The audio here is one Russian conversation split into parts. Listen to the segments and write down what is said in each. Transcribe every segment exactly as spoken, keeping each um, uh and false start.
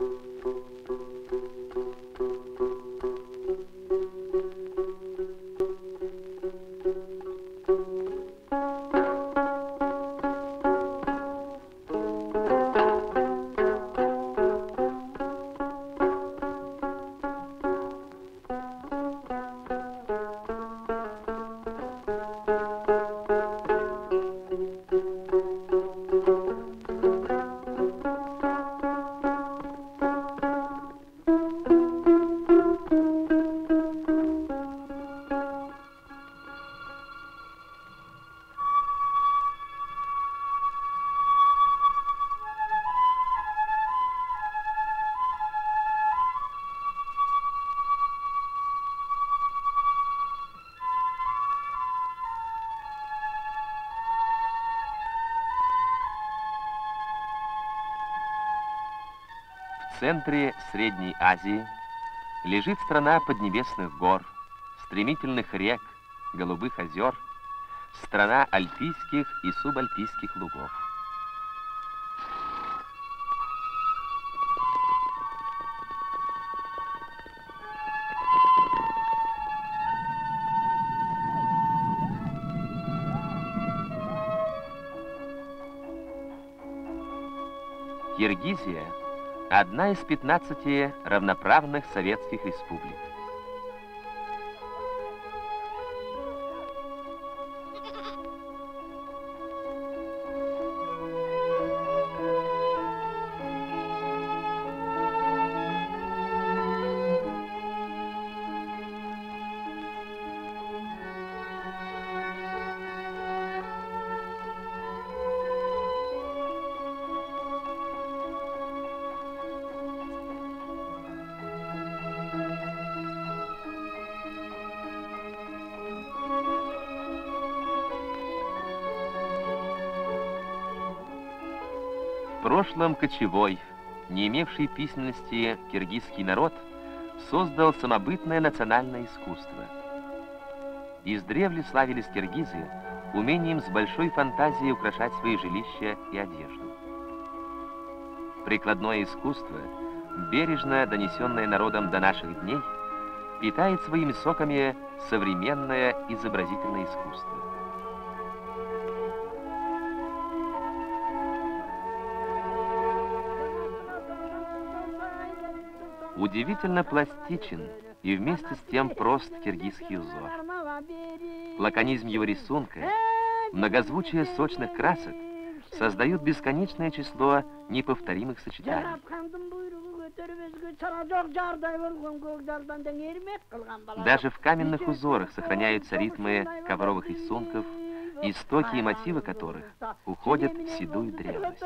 В центре Средней Азии лежит страна поднебесных гор, стремительных рек, голубых озер, страна альпийских и субальпийских лугов. Киргизия – одна из пятнадцати равноправных советских республик. В прошлом кочевой, не имевший письменности киргизский народ создал самобытное национальное искусство. Издревле славились киргизы умением с большой фантазией украшать свои жилища и одежду. Прикладное искусство, бережно донесенное народом до наших дней, питает своими соками современное изобразительное искусство. Удивительно пластичен и вместе с тем прост киргизский узор. Лаконизм его рисунка, многозвучие сочных красок создают бесконечное число неповторимых сочетаний. Даже в каменных узорах сохраняются ритмы ковровых рисунков, истоки и мотивы которых уходят в седую древность.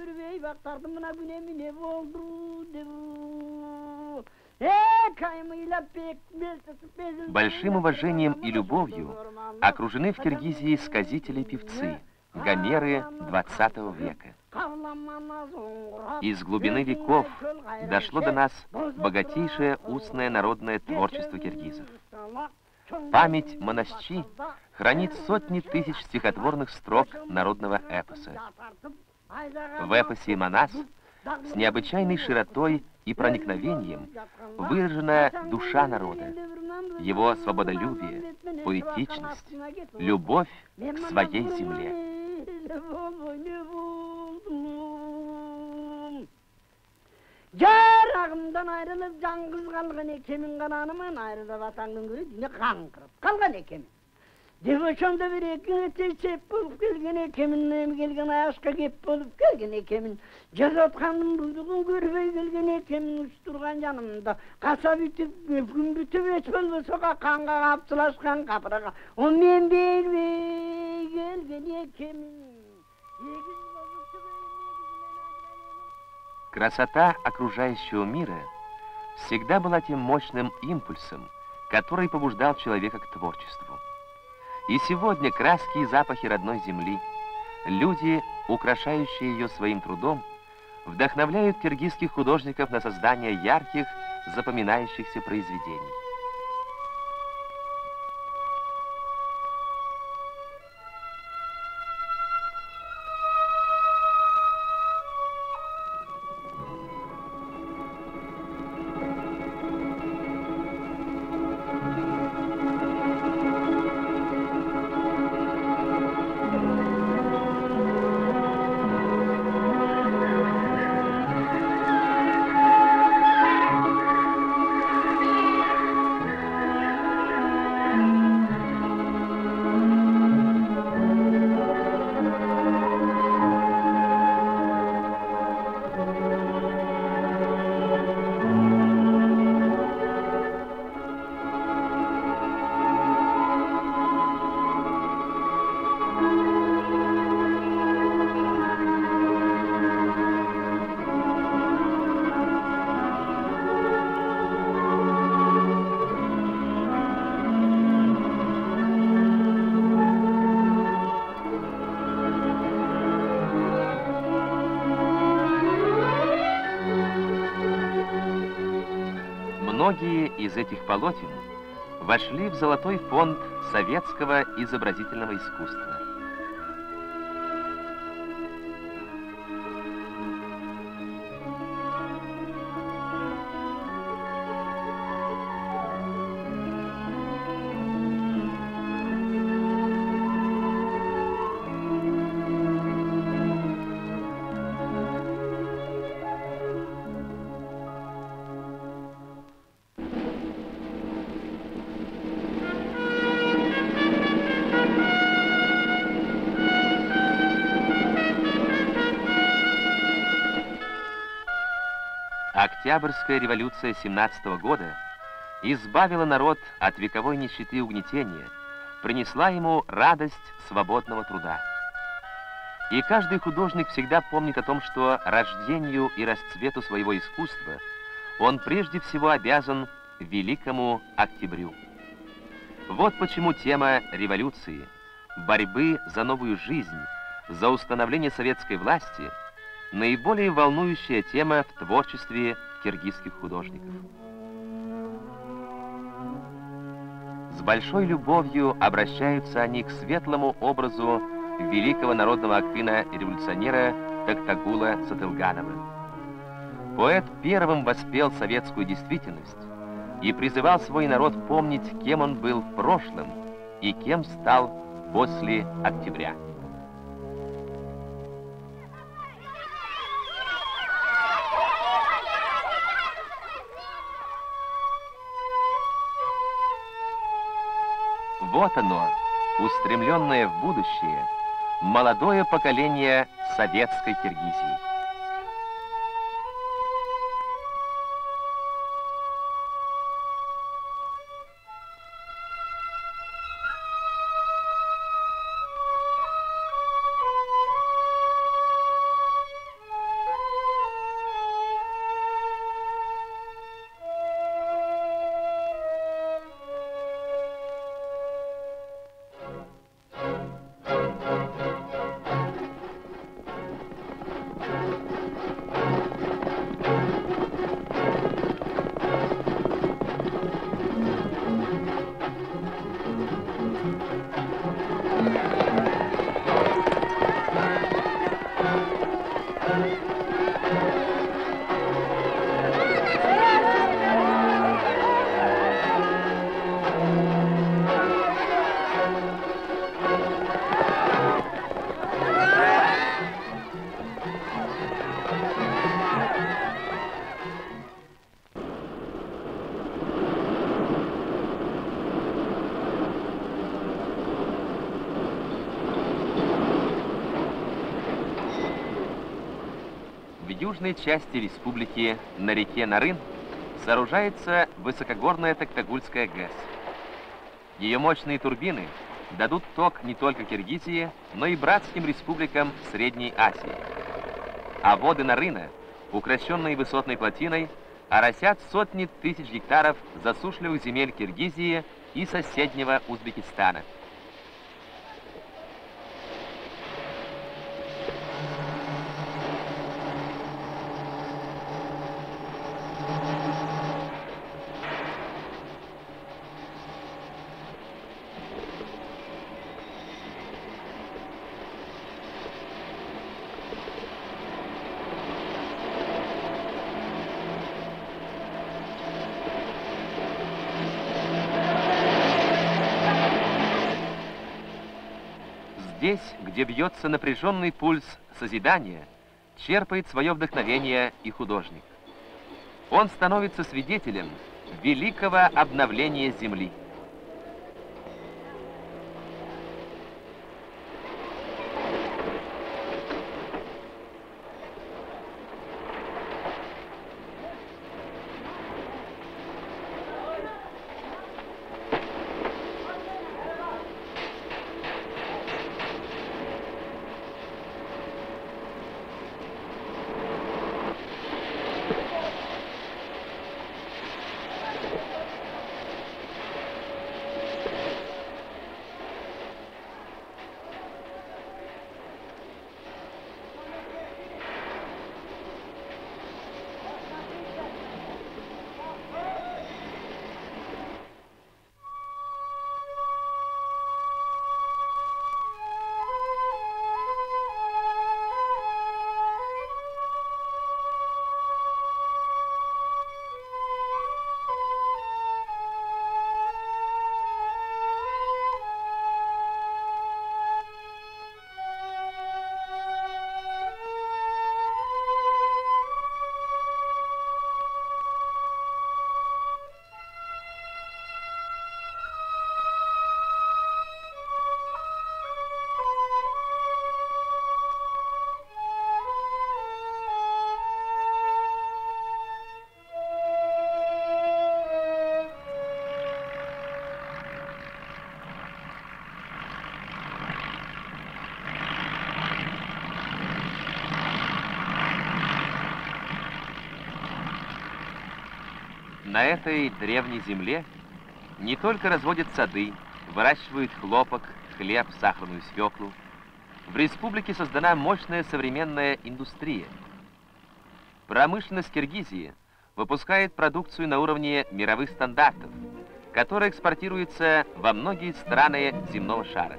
Большим уважением и любовью окружены в Киргизии сказители-певцы, гомеры двадцатого века. Из глубины веков дошло до нас богатейшее устное народное творчество киргизов. Память Манасчи хранит сотни тысяч стихотворных строк народного эпоса. В эпосе Манас с необычайной широтой и проникновением выражена душа народа, его свободолюбие, поэтичность, любовь к своей земле. Жарағымдан айрылып жаңғыз қалған екемін ғананымын айрылып атаңның көрі дүние қаңқырып қалған екемін. Деп ошонда бір екіңе тесеп болып келген екемін, нем келген аяшқа кеп болып келген екемін. Жазатқаным бұйрығын көрбей келген екемін, үш тұрған жанымда. Қаса бүтіп, күн бүтіп еш болды соға қанға қаптылашқан қапыраға. О мен бермей келген екемін. Красота окружающего мира всегда была тем мощным импульсом, который побуждал человека к творчеству. И сегодня краски и запахи родной земли, люди, украшающие ее своим трудом, вдохновляют киргизских художников на создание ярких, запоминающихся произведений. Многие из этих полотен вошли в золотой фонд советского изобразительного искусства. Октябрьская революция семнадцатого года избавила народ от вековой нищеты и угнетения, принесла ему радость свободного труда. И каждый художник всегда помнит о том, что рождению и расцвету своего искусства он прежде всего обязан великому октябрю. Вот почему тема революции, борьбы за новую жизнь, за установление советской власти – наиболее волнующая тема в творчестве киргизских художников. С большой любовью обращаются они к светлому образу великого народного акына-революционера Токтагула Сатылганова. Поэт первым воспел советскую действительность и призывал свой народ помнить, кем он был в прошлом и кем стал после октября. Вот оно, устремленное в будущее, молодое поколение советской Киргизии. В южной части республики на реке Нарын сооружается высокогорная Токтагульская ГЭС. Ее мощные турбины дадут ток не только Киргизии, но и братским республикам Средней Азии. А воды Нарына, укращенные высотной плотиной, оросят сотни тысяч гектаров засушливых земель Киргизии и соседнего Узбекистана. Здесь, где бьется напряженный пульс созидания, черпает свое вдохновение и художник. Он становится свидетелем великого обновления Земли. На этой древней земле не только разводят сады, выращивают хлопок, хлеб, сахарную свеклу. В республике создана мощная современная индустрия. Промышленность Киргизии выпускает продукцию на уровне мировых стандартов, которая экспортируется во многие страны земного шара.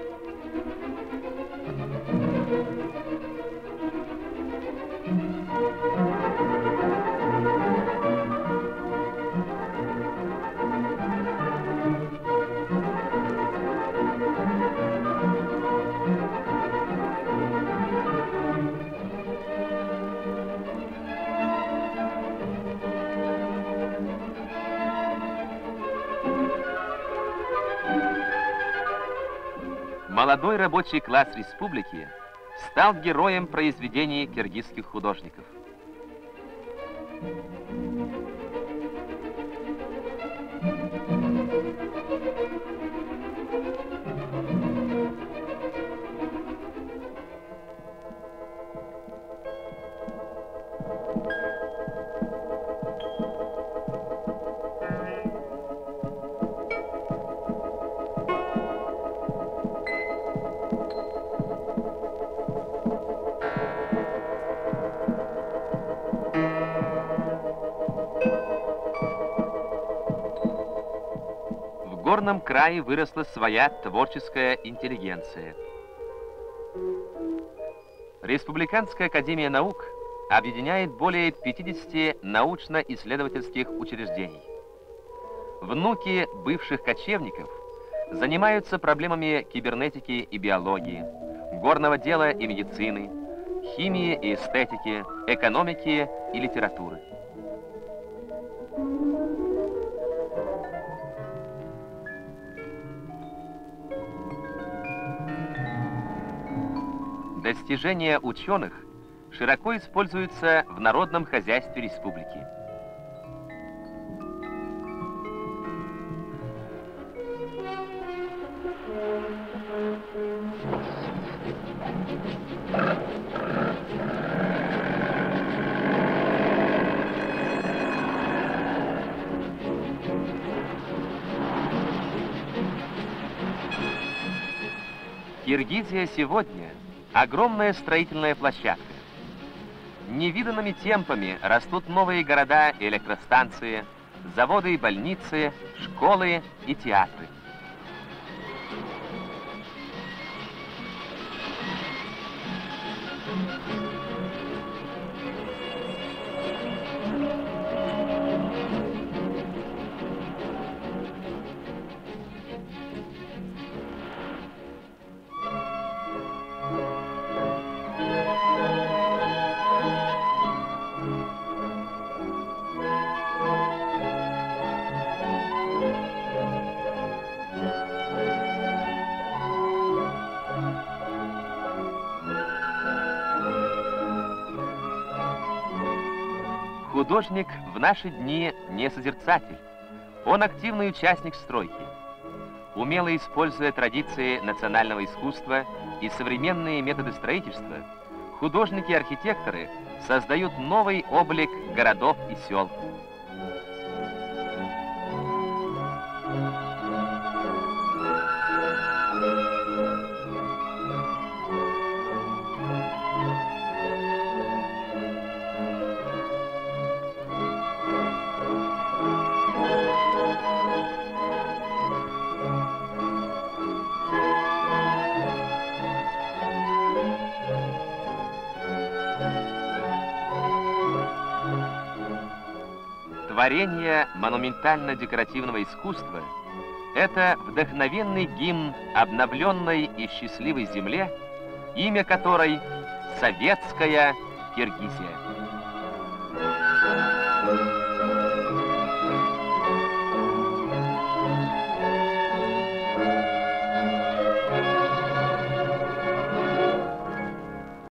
Молодой рабочий класс республики стал героем произведений киргизских художников. В горном крае выросла своя творческая интеллигенция. Республиканская академия наук объединяет более пятидесяти научно-исследовательских учреждений. Внуки бывших кочевников занимаются проблемами кибернетики и биологии, горного дела и медицины, химии и эстетики, экономики и литературы. Достижения ученых широко используются в народном хозяйстве республики. Киргизия сегодня — огромная строительная площадка. Невиданными темпами растут новые города и электростанции, заводы и больницы, школы и театры. Художник в наши дни не созерцатель, он активный участник стройки. Умело используя традиции национального искусства и современные методы строительства, художники и архитекторы создают новый облик городов и сел. Творение монументально-декоративного искусства — это вдохновенный гимн обновленной и счастливой земле, имя которой — Советская Киргизия.